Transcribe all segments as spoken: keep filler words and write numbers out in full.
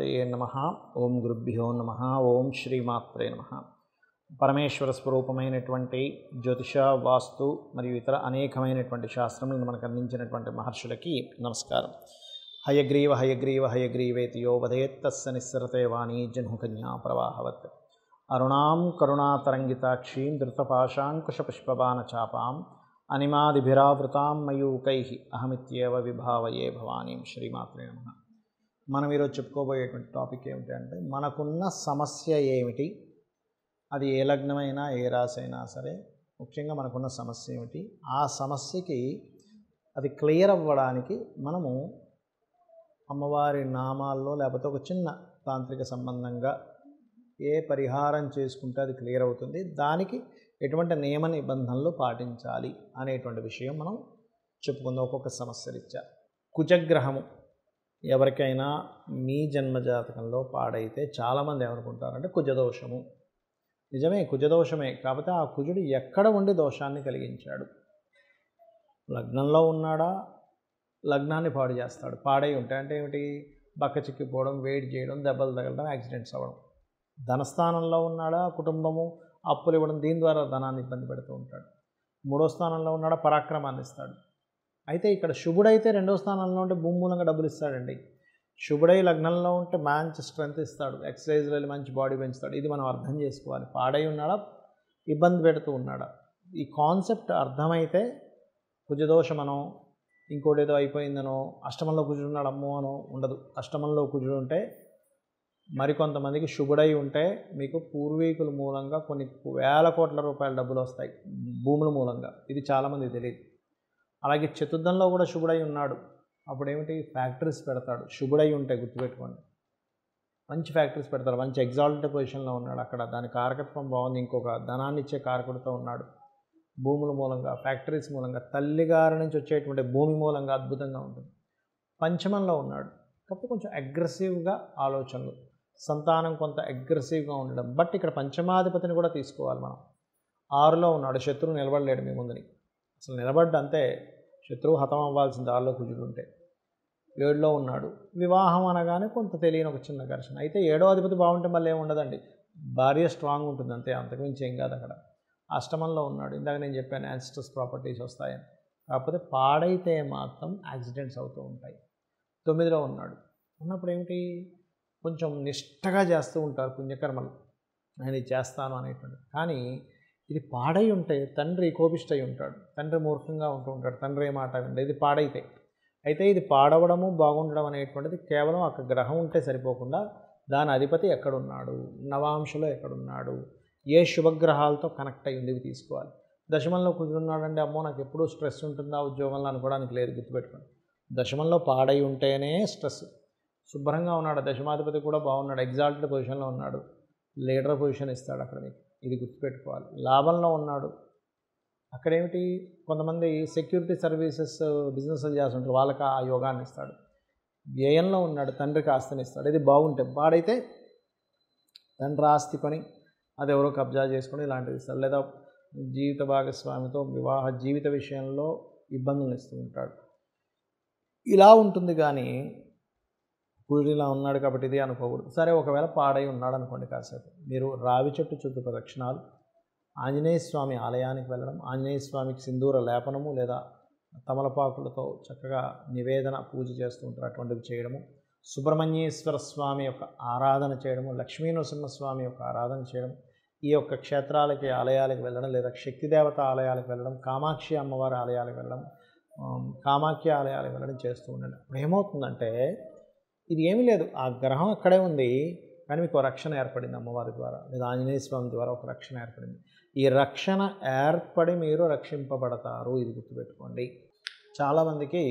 గణపతయే నమః. ఓం గురుభ్యో నమః. ఓం శ్రీమాత్రే నమః. పరమేశ్వర స్వరూపమైనటువంటి జ్యోతిష, వాస్తు మరియు ఇతర అనేకమైనటువంటి శాస్త్రములను మనకు అందించినటువంటి మహర్షులకి నమస్కారం. హయగ్రీవ హయగ్రీవ హయగ్రీవేతి యో వదేత్తస్స నిస్సరతే వాణీ జహ్నుకన్యా ప్రవాహవత్. అరుణాం కరుణాతరంగితాక్షీం ధృతపాశాంకుశపుష్పబాణచాపాం అనిమాదిభిరావృతాం మయూకైః అహమిత్యేవ విభావయే భవానీం. శ్రీమాత్రే నమః. మనం ఈరోజు చెప్పుకోబోయేటువంటి టాపిక్ ఏమిటంటే, మనకున్న సమస్య ఏమిటి, అది ఏ లగ్నమైనా ఏ రాశి అయినా సరే, ముఖ్యంగా మనకున్న సమస్య ఏమిటి, ఆ సమస్యకి అది క్లియర్ అవ్వడానికి మనము అమ్మవారి నామాల్లో లేకపోతే ఒక చిన్న తాంత్రిక సంబంధంగా ఏ పరిహారం చేసుకుంటే అది క్లియర్ అవుతుంది, దానికి ఎటువంటి నియమ నిబంధనలు పాటించాలి అనేటువంటి విషయం మనం చెప్పుకుందాం. ఒక్కొక్క సమస్యరీత్యా కుజగ్రహము ఎవరికైనా మీ జన్మజాతకంలో పాడైతే చాలామంది ఏమనుకుంటారంటే కుజదోషము. నిజమే, కుజదోషమే. కాకపోతే ఆ కుజుడు ఎక్కడ ఉండి దోషాన్ని కలిగించాడు? లగ్నంలో ఉన్నాడా? లగ్నాన్ని పాడు చేస్తాడు. పాడై ఉంటాయి అంటే ఏమిటి? బక్క చిక్కిపోవడం, వేడి చేయడం, దెబ్బలు తగలడం, యాక్సిడెంట్స్ అవ్వడం. ధనస్థానంలో ఉన్నాడా? కుటుంబము అప్పులు ఇవ్వడం, దీని ద్వారా ధనాన్ని ఇబ్బంది పెడుతూ ఉంటాడు. మూడో స్థానంలో ఉన్నాడా? పరాక్రమాన్ని ఇస్తాడు. అయితే ఇక్కడ శుభుడైతే రెండో స్థానంలో ఉంటే భూమి మూలంగా డబ్బులు ఇస్తాడండి. శుభుడై లగ్నంలో ఉంటే మంచి స్ట్రెంత్ ఇస్తాడు, ఎక్సర్సైజ్లో వెళ్ళి మంచి బాడీ పెంచుతాడు. ఇది మనం అర్థం చేసుకోవాలి. పాడై ఉన్నాడా? ఇబ్బంది పెడుతూ ఉన్నాడా? ఈ కాన్సెప్ట్ అర్థమైతే కుజదోషమనో ఇంకోటి ఏదో అయిపోయిందనో, అష్టమంలో కుజుడు ఉన్నాడు అమ్మో అనో ఉండదు. అష్టమంలో కుజుడు ఉంటే, మరికొంతమందికి శుభుడై ఉంటే మీకు పూర్వీకుల మూలంగా కొన్ని వేల కోట్ల రూపాయల డబ్బులు వస్తాయి భూముల మూలంగా. ఇది చాలామంది తెలియదు. అలాగే చతుర్థంలో కూడా శుభుడై ఉన్నాడు, అప్పుడేమిటి? ఫ్యాక్టరీస్ పెడతాడు. శుభుడై ఉంటే గుర్తుపెట్టుకోండి, మంచి ఫ్యాక్టరీస్ పెడతాడు. మంచి ఎగ్జాల్టెడ్ పొజిషన్లో ఉన్నాడు, అక్కడ దాని కారకత్వం బాగుంది, ఇంకొక ధనాన్ని ఇచ్చే కారకుడితో ఉన్నాడు. భూముల మూలంగా, ఫ్యాక్టరీస్ మూలంగా, తల్లిగారి నుంచి వచ్చేటువంటి భూమి మూలంగా అద్భుతంగా ఉంటుంది. పంచమంలో ఉన్నాడు కాబట్టి కొంచెం అగ్రెసివ్గా ఆలోచనలు, సంతానం కొంత అగ్రెసివ్గా ఉండడం. బట్ ఇక్కడ పంచమాధిపతిని కూడా తీసుకోవాలి మనం. ఆరులో ఉన్నాడు, శత్రువు నిలబడలేడు మీ ముందుని. అసలు నిలబడ్డ అంతే, శత్రువు హతం అవ్వాల్సింది ఆరులో కుజుడు ఉంటే. ఏడులో ఉన్నాడు, వివాహం అనగానే కొంత తెలియని ఒక చిన్న ఘర్షణ. అయితే ఏడో అధిపతి బాగుంటే మళ్ళీ ఏమి ఉండదండి, భార్య స్ట్రాంగ్ ఉంటుంది అంతే, అంతకుమించి ఏం కాదు అక్కడ. అష్టమంలో ఉన్నాడు, ఇందాక నేను చెప్పాను యాన్సిస్టర్స్ ప్రాపర్టీస్ వస్తాయని. కాకపోతే పాడైతే మాత్రం యాక్సిడెంట్స్ అవుతూ ఉంటాయి. తొమ్మిదిలో ఉన్నాడు, ఉన్నప్పుడు ఏమిటి? కొంచెం నిష్టగా చేస్తూ ఉంటారు పుణ్యకర్మలు, నేను ఇది చేస్తాను అనేటువంటి. కానీ ఇది పాడై ఉంటే తండ్రి కోపిష్టై ఉంటాడు, తండ్రి మూర్ఖంగా ఉంటూ ఉంటాడు, తండ్రి ఏ మాట వింటే. ఇది పాడైతే అయితే ఇది పాడవడము బాగుండడం అనేటువంటిది కేవలం ఒక గ్రహం ఉంటే సరిపోకుండా దాని అధిపతి ఎక్కడున్నాడు, నవాంశలో ఎక్కడున్నాడు, ఏ శుభగ్రహాలతో కనెక్ట్ అయ్యింది, ఇవి తీసుకోవాలి. దశమంలో కుదురున్నాడంటే అమ్మో నాకు ఎప్పుడూ స్ట్రెస్ ఉంటుందా ఉద్యోగంలో అనుకోవడానికి లేదు, గుర్తుపెట్టుకోండి. దశమంలో పాడై ఉంటేనే స్ట్రెస్. శుభ్రంగా ఉన్నాడు, దశమాధిపతి కూడా బాగున్నాడు, ఎగ్జాల్టెడ్ పొజిషన్లో ఉన్నాడు, లీడర్ పొజిషన్ ఇస్తాడు అక్కడ మీకు, ఇది గుర్తుపెట్టుకోవాలి. లాభంలో ఉన్నాడు, అక్కడేమిటి? కొంతమంది సెక్యూరిటీ సర్వీసెస్ బిజినెస్లు చేస్తుంటారు, వాళ్ళకి ఆ యోగాన్ని ఇస్తాడు. వ్యయంలో ఉన్నాడు, తండ్రికి ఆస్తిని ఇస్తాడు. ఇది బాగుంటే. పాడైతే తండ్రి ఆస్తి కొని అది ఎవరో కబ్జా చేసుకొని ఇలాంటివి ఇస్తాడు, లేదా జీవిత భాగస్వామితో వివాహ జీవిత విషయంలో ఇబ్బందులు ఇస్తూ ఉంటాడు. ఇలా ఉంటుంది. కానీ కుజుడు ఇలా ఉన్నాడు కాబట్టి ఇది అనుకోకూడదు. సరే, ఒకవేళ పాడై ఉన్నాడు అనుకోండి, కాసేపు మీరు రావి చెట్టు చుట్టూ ప్రదక్షిణాలు, ఆంజనేయ స్వామి ఆలయానికి వెళ్ళడం, ఆంజనేయ స్వామికి సింధూర లేపనము లేదా తమలపాకులతో చక్కగా నివేదన పూజ చేస్తూ ఉంటారు, అటువంటివి చేయడము, సుబ్రహ్మణ్యేశ్వర స్వామి యొక్క ఆరాధన చేయడము, లక్ష్మీ నరసింహస్వామి యొక్క ఆరాధన చేయడం, ఈ యొక్క క్షేత్రాలకి ఆలయాలకు వెళ్ళడం, లేదా శక్తిదేవత ఆలయాలకు వెళ్ళడం, కామాక్షి అమ్మవారి ఆలయాలకు వెళ్ళడం, కామాఖ్య ఆలయాలకు వెళ్ళడం చేస్తూ ఉండండి. ఇప్పుడు ఏమవుతుందంటే, ఇది ఏమీ లేదు, ఆ గ్రహం అక్కడే ఉంది, కానీ మీకు రక్షణ ఏర్పడింది అమ్మవారి ద్వారా లేదా ఆంజనేయ స్వామి ద్వారా ఒక రక్షణ ఏర్పడింది. ఈ రక్షణ ఏర్పడి మీరు రక్షింపబడతారు, ఇది గుర్తుపెట్టుకోండి. చాలామందికి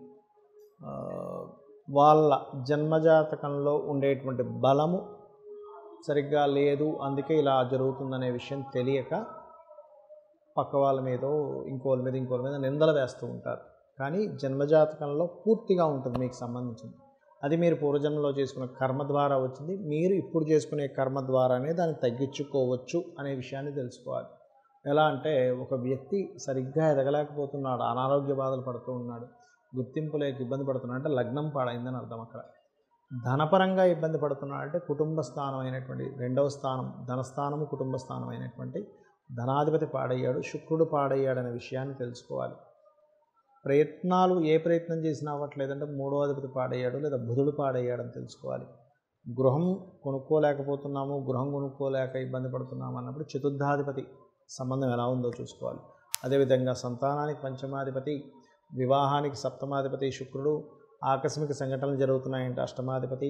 వాళ్ళ జన్మజాతకంలో ఉండేటువంటి బలము సరిగ్గా లేదు, అందుకే ఇలా జరుగుతుందనే విషయం తెలియక పక్క వాళ్ళ మీదో ఇంకోళ్ళ మీద ఇంకోళ్ళ మీద నిందలు వేస్తూ ఉంటారు. కానీ జన్మజాతకంలో పూర్తిగా ఉంటుంది మీకు సంబంధించింది. అది మీరు పూర్వజన్మలో చేసుకునే కర్మ ద్వారా వచ్చింది. మీరు ఇప్పుడు చేసుకునే కర్మ ద్వారానే దాన్ని తగ్గించుకోవచ్చు అనే విషయాన్ని తెలుసుకోవాలి. ఎలా అంటే, ఒక వ్యక్తి సరిగ్గా ఎదగలేకపోతున్నాడు, అనారోగ్య బాధలు పడుతూ ఉన్నాడు, గుర్తింపు లేక ఇబ్బంది పడుతున్నాడు అంటే లగ్నం పాడైందని అర్థం. అక్కడ ధనపరంగా ఇబ్బంది పడుతున్నాడంటే కుటుంబ స్థానం అయినటువంటి రెండవ స్థానం ధనస్థానము కుటుంబ స్థానం అయినటువంటి ధనాధిపతి పాడయ్యాడు, శుక్రుడు పాడయ్యాడనే విషయాన్ని తెలుసుకోవాలి. ప్రయత్నాలు ఏ ప్రయత్నం చేసినా అవ్వట్లేదంటే మూడో అధిపతి పాడయ్యాడు లేదా బుధుడు పాడయ్యాడని తెలుసుకోవాలి. గృహం కొనుక్కోలేకపోతున్నాము, గృహం కొనుక్కోలేక ఇబ్బంది పడుతున్నాము అన్నప్పుడు చతుర్థాధిపతి సంబంధం ఎలా ఉందో చూసుకోవాలి. అదేవిధంగా సంతానానికి పంచమాధిపతి, వివాహానికి సప్తమాధిపతి శుక్రుడు, ఆకస్మిక సంఘటనలు జరుగుతున్నాయంటే అష్టమాధిపతి,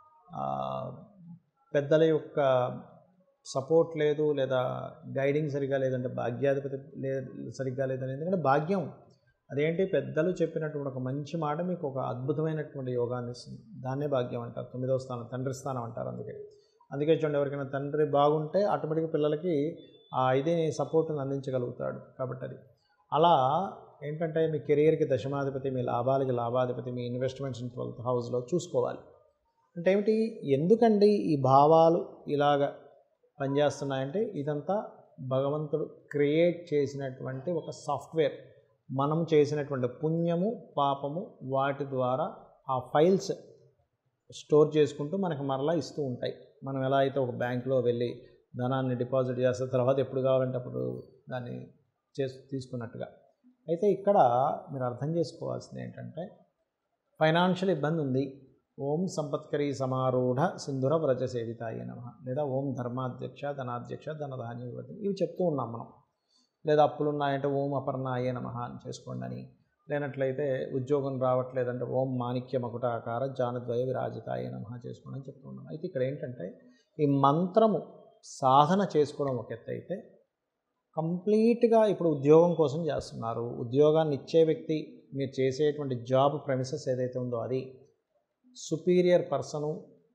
పెద్దల యొక్క సపోర్ట్ లేదు లేదా గైడింగ్ సరిగ్గా లేదంటే భాగ్యాధిపతి లే సరిగ్గా లేదని. ఎందుకంటే భాగ్యం అదేంటి, పెద్దలు చెప్పినటువంటి ఒక మంచి మాట మీకు ఒక అద్భుతమైనటువంటి యోగాన్ని ఇస్తుంది, దాన్నే భాగ్యం అంటారు. తొమ్మిదవ స్థానం తండ్రి స్థానం అంటారు. అందుకే అందుకే చూడండి, ఎవరికైనా తండ్రి బాగుంటే ఆటోమేటిక్గా పిల్లలకి ఆ ఇది సపోర్ట్ని అందించగలుగుతాడు. కాబట్టి అది అలా ఏంటంటే మీ కెరియర్కి దశమాధిపతి, మీ లాభాలకి లాభాధిపతి, మీ ఇన్వెస్ట్మెంట్స్ ట్వెల్త్ హౌస్లో చూసుకోవాలి. అంటే ఏమిటి, ఎందుకండి ఈ భావాలు ఇలాగ పనిచేస్తున్నాయంటే ఇదంతా భగవంతుడు క్రియేట్ చేసినటువంటి ఒక సాఫ్ట్వేర్. మనం చేసినటువంటి పుణ్యము పాపము వాటి ద్వారా ఆ ఫైల్స్ స్టోర్ చేసుకుంటూ మనకు మరలా ఇస్తూ ఉంటాయి. మనం ఎలా అయితే ఒక బ్యాంకులో వెళ్ళి ధనాన్ని డిపాజిట్ చేస్తే తర్వాత ఎప్పుడు కావాలంటే అప్పుడు దాన్ని చేసి తీసుకున్నట్టుగా. అయితే ఇక్కడ మీరు అర్థం చేసుకోవాల్సింది ఏంటంటే, ఫైనాన్షియల్ ఇబ్బంది ఉంది, ఓం సంపత్కరీ సమారూఢ సింధుర వ్రజ సేవితాయ నమః లేదా ఓం ధర్మాధ్యక్ష ధనాధ్యక్ష ధనధాన్య ఇవి చెప్తూ ఉన్నాం మనం. లేదా అప్పులు ఉన్నాయంటే ఓం అపర్ణాయ నమః అని చేసుకోండి అని. లేనట్లయితే ఉద్యోగం రావట్లేదంటే ఓం మాణిక్య మకుటాకార జానద్వయ విరాజితాయ నమః చేసుకోండి అని చెప్తూ ఉన్నాం. అయితే ఇక్కడ ఏంటంటే ఈ మంత్రము సాధన చేసుకోవడం ఒక ఎత్తు అయితే, కంప్లీట్గా ఇప్పుడు ఉద్యోగం కోసం చేస్తున్నారు, ఉద్యోగాన్ని ఇచ్చే వ్యక్తి మీరు చేసేటువంటి జాబ్ ప్రెమిసెస్ ఏదైతే ఉందో అది సుపీరియర్ పర్సను,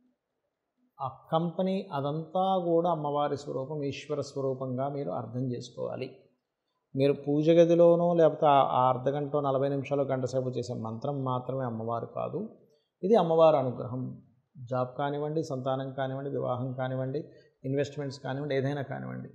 ఆ కంపెనీ అదంతా కూడా అమ్మవారి స్వరూపం, ఈశ్వర స్వరూపంగా మీరు అర్థం చేసుకోవాలి. మీరు పూజ గదిలోనో లేకపోతే ఆ అర్ధ గంట నలభై నిమిషాలు గంట సేపు చేసే మంత్రం మాత్రమే అమ్మవారు కాదు, ఇది అమ్మవారి అనుగ్రహం. జాబ్ కానివ్వండి, సంతానం కానివ్వండి, వివాహం కానివ్వండి, ఇన్వెస్ట్మెంట్స్ కానివ్వండి, ఏదైనా కానివ్వండి,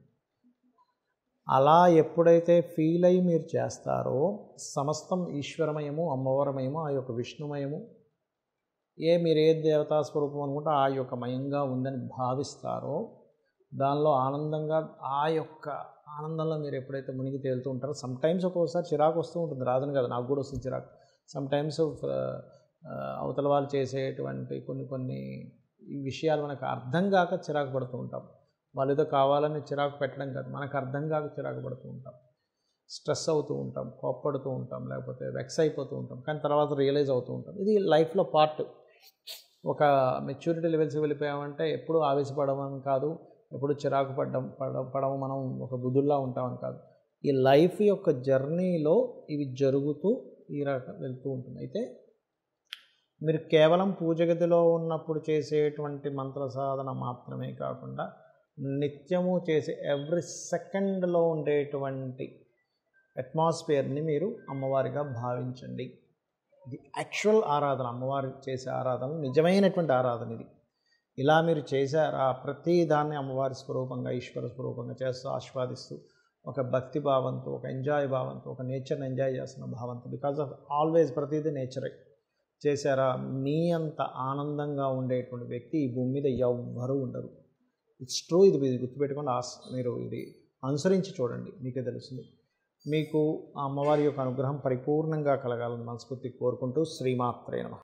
అలా ఎప్పుడైతే ఫీల్ అయ్యి మీరు చేస్తారో సమస్తం ఈశ్వరమయము అమ్మవారమయము ఆ యొక్క విష్ణుమయము ఏ మీరు ఏ దేవతా స్వరూపం అనుకుంటే ఆ యొక్క మయంగా ఉందని భావిస్తారో దానిలో ఆనందంగా ఆ యొక్క ఆనందంలో మీరు ఎప్పుడైతే మునిగి తేలుతూ ఉంటారో, సమ్టైమ్స్ ఒక్కోసారి చిరాకు వస్తూ ఉంటుంది, రాదని కదా, నాకు కూడా వస్తుంది చిరాకు. సమ్టైమ్స్ అవతల వాళ్ళు చేసేటువంటి కొన్ని కొన్ని విషయాలు మనకు అర్థం కాక చిరాకు పడుతూ ఉంటాం. వాళ్ళు ఏదో కావాలని చిరాకు పెట్టడం కాదు, మనకు అర్థం కాక చిరాకు పడుతూ ఉంటాం, స్ట్రెస్ అవుతూ ఉంటాం, కోప్పడుతూ ఉంటాం, లేకపోతే వెక్స్ అయిపోతూ ఉంటాం. కానీ తర్వాత రియలైజ్ అవుతూ ఉంటాం. ఇది లైఫ్లో పార్ట్. ఒక మెచ్యూరిటీ లెవెల్స్కి వెళ్ళిపోయామంటే ఎప్పుడు ఆవేశపడమని కాదు, ఎప్పుడు చిరాకు పడ్డం పడ పడము మనం ఒక బుద్ధుల్లా ఉంటామని కాదు. ఈ లైఫ్ యొక్క జర్నీలో ఇవి జరుగుతూ ఈ రకం వెళ్తూ ఉంటుంది. అయితే మీరు కేవలం పూజ గదిలో ఉన్నప్పుడు చేసేటువంటి మంత్ర సాధన మాత్రమే కాకుండా నిత్యము చేసే ఎవ్రీ సెకండ్లో ఉండేటువంటి అట్మాస్ఫియర్ని మీరు అమ్మవారిగా భావించండి. ఇది యాక్చువల్ ఆరాధన, అమ్మవారి చేసే ఆరాధన నిజమైనటువంటి ఆరాధన ఇది. ఇలా మీరు చేశారా, ప్రతి దాన్ని అమ్మవారి స్వరూపంగా ఈశ్వర స్వరూపంగా చేస్తూ ఆస్వాదిస్తూ ఒక భక్తి భావంతో, ఒక ఎంజాయ్ భావంతో, ఒక నేచర్ని ఎంజాయ్ చేస్తున్న భావంతో, బికాజ్ ఆఫ్ ఆల్వేస్ ప్రతిదీ నేచరే చేశారా, మీ అంత ఆనందంగా ఉండేటువంటి వ్యక్తి ఈ భూమి మీద ఎవ్వరూ ఉండరు. It's true. ఇది మీరు గుర్తుపెట్టుకొని ఆస్ మీరు ఇది అనుసరించి చూడండి, మీకే తెలుస్తుంది. మీకు ఆ అమ్మవారి యొక్క అనుగ్రహం పరిపూర్ణంగా కలగాలని మనస్ఫూర్తి కోరుకుంటూ శ్రీమాత్రే నమః.